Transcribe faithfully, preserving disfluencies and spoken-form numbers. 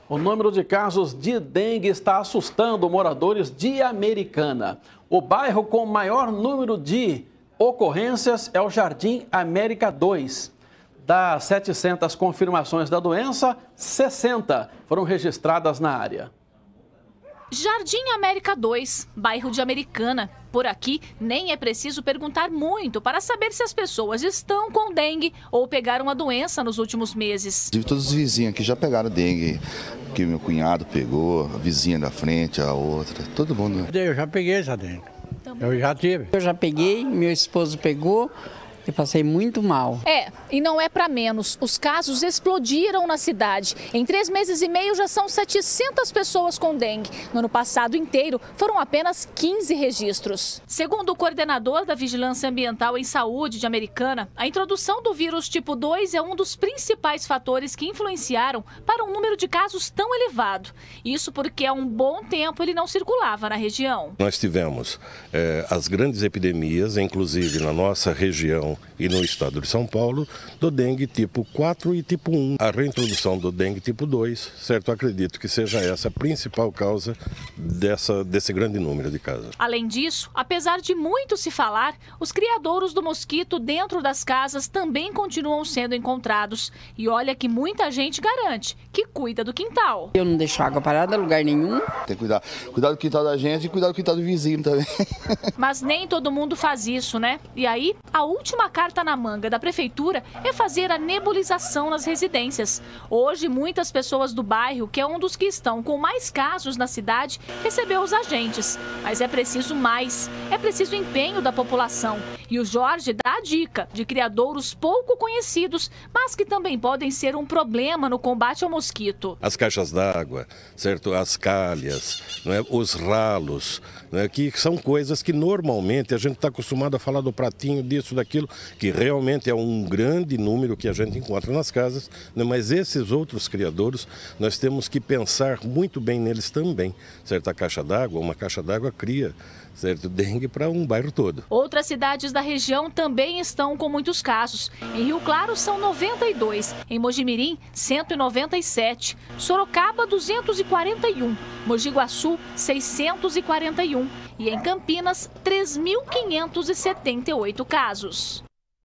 O número de casos de dengue está assustando moradores de Americana. O bairro com maior número de ocorrências é o Jardim América dois. Das setecentas confirmações da doença, sessenta foram registradas na área. Jardim América dois, bairro de Americana. Por aqui, nem é preciso perguntar muito para saber se as pessoas estão com dengue ou pegaram a doença nos últimos meses. Todos os vizinhos aqui já pegaram dengue, que meu cunhado pegou, a vizinha da frente, a outra, todo mundo. Eu já peguei essa dengue, eu já tive. Eu já peguei, meu esposo pegou. Eu passei muito mal. É, e não é para menos. Os casos explodiram na cidade. Em três meses e meio já são setecentas pessoas com dengue. No ano passado inteiro foram apenas quinze registros. Segundo o coordenador da Vigilância Ambiental em Saúde de Americana, a introdução do vírus tipo dois é um dos principais fatores que influenciaram para um número de casos tão elevado. Isso porque há um bom tempo ele não circulava na região. Nós tivemos é, as grandes epidemias, inclusive na nossa região e no estado de São Paulo, do dengue tipo quatro e tipo um. A reintrodução do dengue tipo dois, certo? Acredito que seja essa a principal causa dessa, desse grande número de casos. Além disso, apesar de muito se falar, os criadouros do mosquito dentro das casas também continuam sendo encontrados. E olha que muita gente garante que cuida do quintal. Eu não deixo água parada em lugar nenhum. Tem que cuidar, cuidar do quintal da gente e cuidar do quintal do vizinho também. Mas nem todo mundo faz isso, né? E aí, a última carta na manga da prefeitura é fazer a nebulização nas residências. Hoje, muitas pessoas do bairro, que é um dos que estão com mais casos na cidade, recebeu os agentes. Mas é preciso mais, é preciso empenho da população. E o Jorge dá a dica de criadouros pouco conhecidos, mas que também podem ser um problema no combate ao mosquito. As caixas d'água, certo? As calhas, não é? Os ralos, não é? Que são coisas que normalmente a gente está acostumado a falar do pratinho, disso, daquilo, que realmente é um grande número que a gente encontra nas casas, né? Mas esses outros criadouros, nós temos que pensar muito bem neles também, certo? A caixa d'água, uma caixa d'água cria, certo? Dengue para um bairro todo. Outras cidades da região também estão com muitos casos. Em Rio Claro são noventa e dois, em Mojimirim cento e noventa e sete, Sorocaba duzentos e quarenta e um, Mogi Guaçu seiscentos e quarenta e um e em Campinas três mil quinhentos e setenta e oito casos.